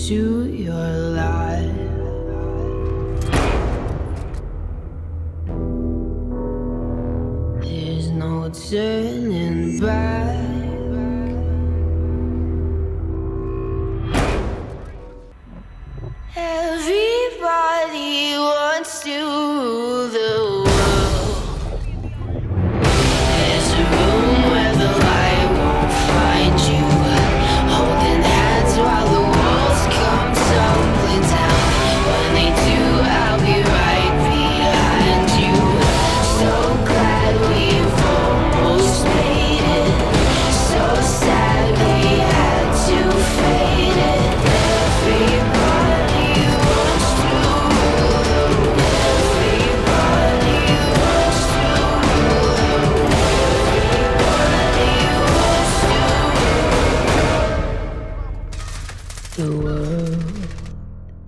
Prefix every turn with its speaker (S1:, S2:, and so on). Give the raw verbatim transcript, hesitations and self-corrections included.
S1: pursue your life. There's no turning back. Everybody wants to rule the world. There's a room where the light won't find you, holding hands while the walls come tumbling down. When they do, I'll be right behind you. So glad we've almost made it. So sad we had to fade it. Everybody wants to rule the world. Everybody wants to rule the world. Everybody wants to rule the world.